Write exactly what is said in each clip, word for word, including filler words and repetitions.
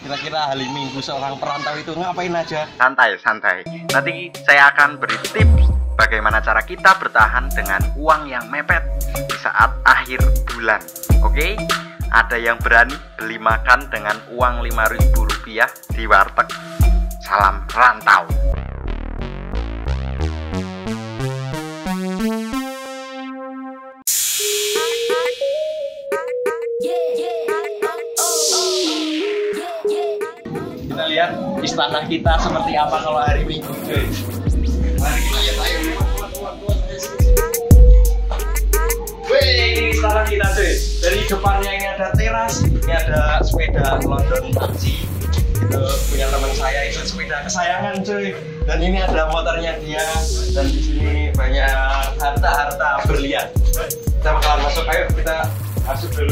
Kira-kira hari Minggu seorang perantau itu ngapain aja? Santai, santai. Nanti saya akan beri tips bagaimana cara kita bertahan dengan uang yang mepet di saat akhir bulan. Oke? Ada yang berani beli makan dengan uang lima ribu rupiah di warteg. Salam rantau. Kita lihat istana kita seperti apa kalau hari Minggu, cuy. Mari kita lihat, ayo. Wih, ini istana kita, cuy. Dari depannya ini ada teras, ini ada sepeda London Taxi. Itu punya teman saya, itu sepeda kesayangan, cuy. Dan ini ada motornya dia. Dan di sini banyak harta-harta berlian. Kita bakalan masuk, ayo kita masuk dulu.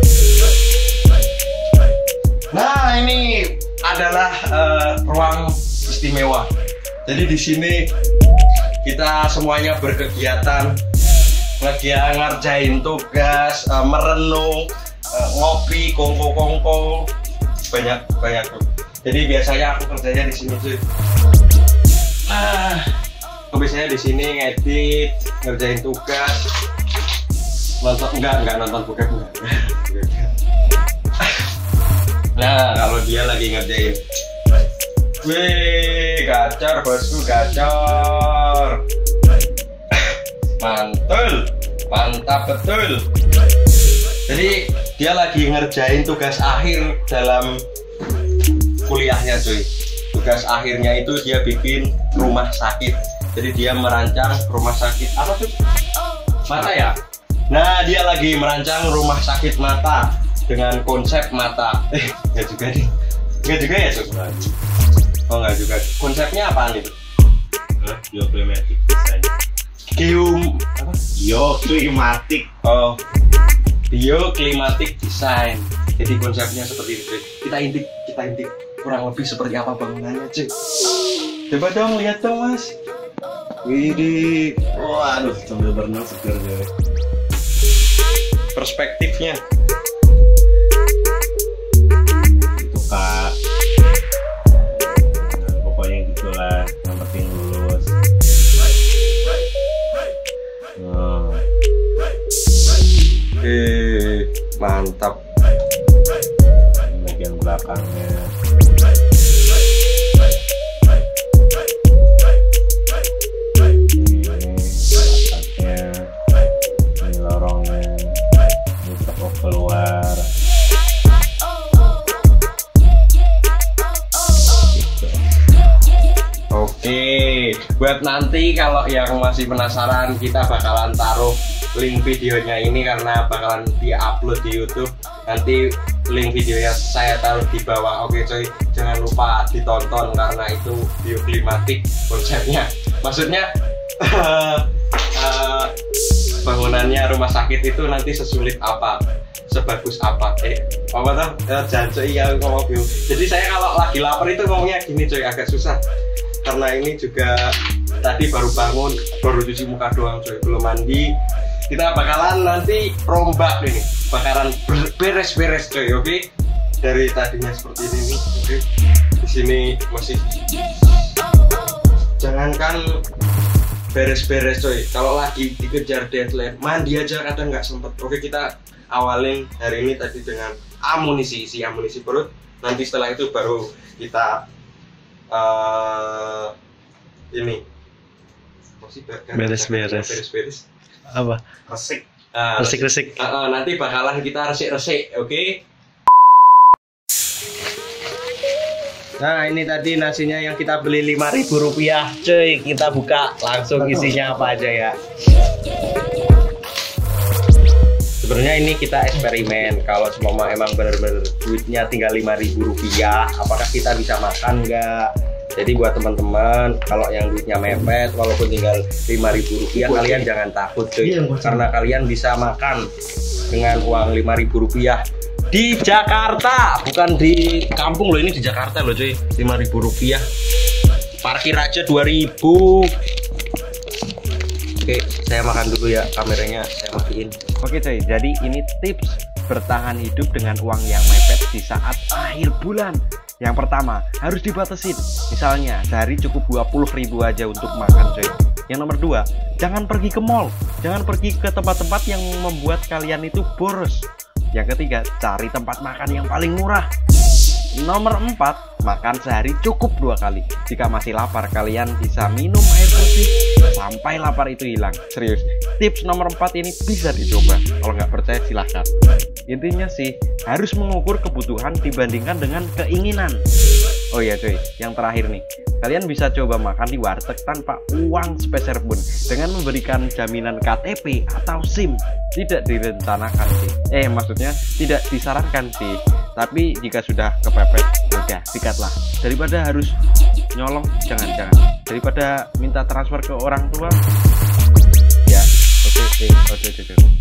Nah, ini adalah uh, ruang istimewa. Jadi di sini kita semuanya berkegiatan, ngerjain, ngerjain tugas, uh, merenung, uh, ngopi, kongko-kongko, banyak banyak. Jadi biasanya aku kerjanya di sini tuh. Nah, aku biasanya di sini ngedit, ngerjain tugas, nonton enggak enggak nonton bokep enggak. Nah, kalau dia lagi ngerjain, wih, gacor bosku, gacor, mantul, mantap betul. Jadi dia lagi ngerjain tugas akhir dalam kuliahnya, cuy. Tugas akhirnya itu dia bikin rumah sakit. Jadi dia merancang rumah sakit apa tuh? Mata ya. Nah, dia lagi merancang rumah sakit mata dengan konsep mata. Eh, nggak juga nih. Nggak juga ya, Cuk? Oh, nggak juga. Konsepnya apaan itu? Hah? Bioklimatik design. Geom apa? Bioklimatik. Oh, bioklimatik design. Jadi konsepnya seperti itu. Kita intip, kita intip kurang lebih seperti apa bangunannya, Cuk. Coba dong, lihat dong, Mas. Widih. Waduh, sambil berenang segar ya. Perspektifnya. Kak, nah, pokoknya gitulah, yang penting lulus. Nah. Eh, mantap. Bagian belakangnya. Ini atapnya, ini lorongnya, ini toko keluar. Oke, buat nanti kalau yang masih penasaran, kita bakalan taruh link videonya ini karena bakalan di-upload di YouTube. Nanti link videonya saya taruh di bawah. Oke, coy, jangan lupa ditonton karena itu bioklimatik konsepnya. Maksudnya uh, bangunannya rumah sakit itu nanti sesulit apa, sebagus apa. Eh, apa tuh? Eh, jangan coy, ya ngomong bingung. Jadi saya kalau lagi lapar itu ngomongnya gini, coy, agak susah. Karena ini juga tadi baru bangun, baru cuci muka doang, coy, belum mandi. Kita bakalan nanti rombak ini, bakalan beres-beres, coy, oke? Okay? Dari tadinya seperti ini nih, oke? Okay? Di sini masih, jangankan beres-beres, coy. Kalau lagi dikejar deadline, mandi aja kadang nggak sempet. Oke, okay, kita awalin hari ini tadi dengan amunisi, isi amunisi perut. Nanti setelah itu baru kita Uh, ini beres-beres. Beres-beres. Apa? Resik. Uh, Resik-resik. Uh, uh, nanti bakalan kita resik-resik, oke? Okay? Nah, ini tadi nasinya yang kita beli lima ribu rupiah, cuy. Kita buka langsung isinya apa aja ya. Sebenarnya ini kita eksperimen. Kalau semua emang bener-bener duitnya tinggal lima ribu rupiah, apakah kita bisa makan nggak? Jadi buat teman-teman, kalau yang duitnya mepet, walaupun tinggal lima ribu rupiah, kalian jangan takut, cuy. Karena kalian bisa makan dengan uang lima ribu rupiah di Jakarta, bukan di kampung loh. Ini di Jakarta loh, cuy. lima ribu rupiah. Parkir aja dua ribu. Oke, saya makan dulu ya, kameranya saya matiin. Oke cuy, jadi ini tips bertahan hidup dengan uang yang mepet di saat akhir bulan. Yang pertama, harus dibatasin. Misalnya, sehari cukup dua puluh ribu aja untuk makan, coy. Yang nomor dua, jangan pergi ke mall. Jangan pergi ke tempat-tempat yang membuat kalian itu boros. Yang ketiga, cari tempat makan yang paling murah. Nomor empat, makan sehari cukup dua kali. Jika masih lapar, kalian bisa minum air putih sampai lapar itu hilang. Serius, tips nomor empat ini bisa dicoba. Kalau nggak percaya silahkan. Intinya sih, harus mengukur kebutuhan dibandingkan dengan keinginan. Oh iya cuy, yang terakhir nih, kalian bisa coba makan di warteg tanpa uang sepeser pun dengan memberikan jaminan K T P atau SIM. Tidak direncanakan sih, eh maksudnya tidak disarankan sih. Tapi jika sudah kepepet, udah sikatlah. Daripada harus nyolong, jangan-jangan. Daripada minta transfer ke orang tua, ya oke, okay, oke, okay, oke, okay, oke.